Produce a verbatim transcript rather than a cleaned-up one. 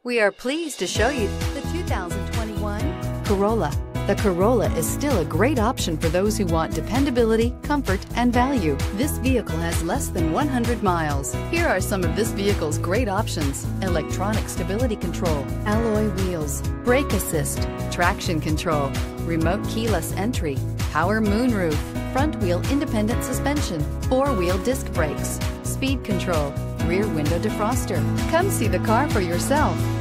We are pleased to show you the two thousand twenty-one Corolla. The Corolla is still a great option for those who want dependability, comfort, and value. This vehicle has less than one hundred miles. Here are some of this vehicle's great options: electronic stability control, alloy wheels, brake assist, traction control, remote keyless entry, power moonroof, front wheel independent suspension, four-wheel disc brakes, speed control, rear window defroster. Come see the car for yourself.